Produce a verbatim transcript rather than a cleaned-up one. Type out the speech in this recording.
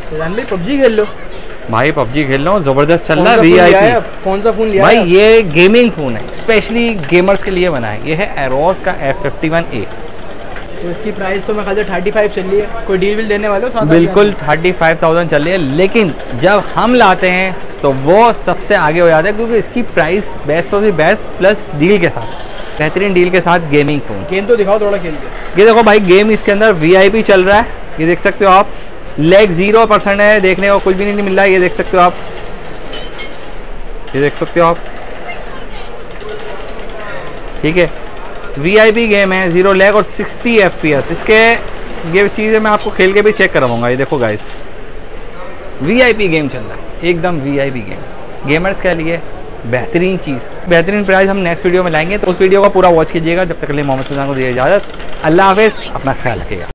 भाई पबजी खेल लो भाई, पबजी खेल रहा हूँ, जबरदस्त चल रहा है। वी आई पी कौन सा फोन लिया भाई? ये गेमिंग फोन है, स्पेशली गेमर्स के लिए बना है। ये है एरोस का एफ फिफ्टी वन ए। तो इसकी प्राइस तो मैं ख्याल से थर्टी फाइव चल रही है। कोई डील विल देने वाले हो? बिल्कुल थर्टी फाइव थाउजेंड चल रही है, लेकिन जब हम लाते हैं तो वो सबसे आगे हो जाता है, क्योंकि इसकी price best of the best plus deal के साथ, बेहतरीन डील के साथ गेमिंग फोन। गेम तो दिखाओ थोड़ा खेल के। ये देखो भाई, गेम इसके अंदर वी आई पी चल रहा है, ये देख सकते हो आप। लेग जीरो परसेंट है, देखने को कुछ भी नहीं मिल रहा है, ये देख सकते हो आप, ये देख सकते हो आप, ठीक है। वी आई पी गेम है, जीरो लैग और सिक्सटी एफ पी एस। इसके ये चीज़ें मैं आपको खेल के भी चेक करवाऊंगा। ये देखो guys, V I P game चल रहा है, एकदम V I P game, gamers के लिए बेहतरीन चीज़, बेहतरीन प्राइस हम नेक्स्ट वीडियो में लाएंगे। तो उस वीडियो का पूरा वॉच कीजिएगा। जब तक के लिए मोहम्मद सुल्तान को दिए इजाज़त। अल्लाह हाफिज़, अपना ख्याल रखिएगा।